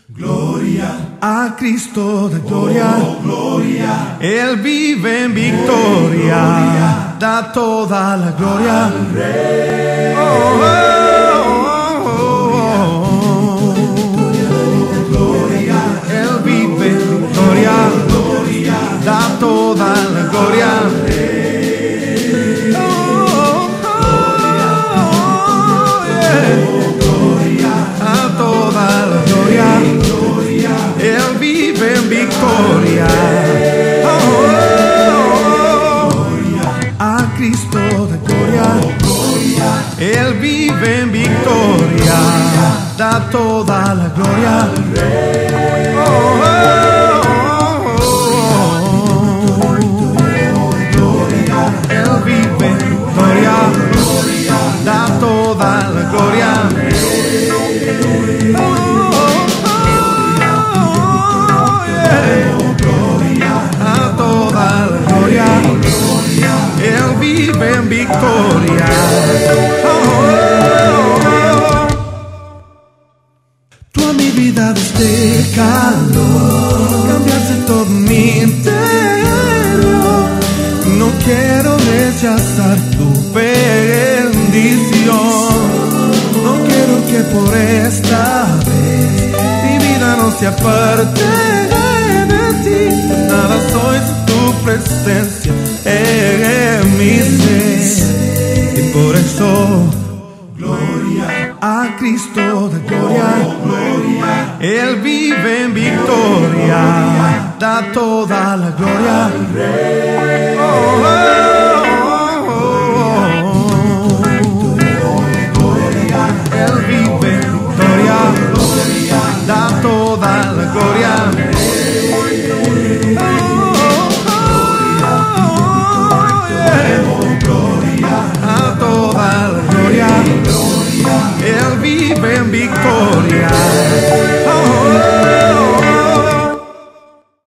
Gloria a Cristo da gloria. Oh, gloria. Él vive en victoria, da toda la gloria al Rey. Gloria. Él vive en victoria, Gloria. da toda la gloria al Rey. Él vive en victoria. A Cristo de gloria. Él vive en victoria. Da toda la gloria al Rey. Él vive en victoria. Da toda la gloria al Rey. Él vive en victoria. Tú a mi vida diste calor, cambiaste todo mi interior. No quiero rechazar tu bendición. No quiero que por esta vez mi vida no se aparte de ti. Nada soy sin tu presencia en mi ser. Y por eso, gloria a Cristo de gloria. Oh, gloria. Él vive en victoria, da toda la gloria al Rey. Él vive en victoria, da toda la gloria al Rey. Él vive en victoria.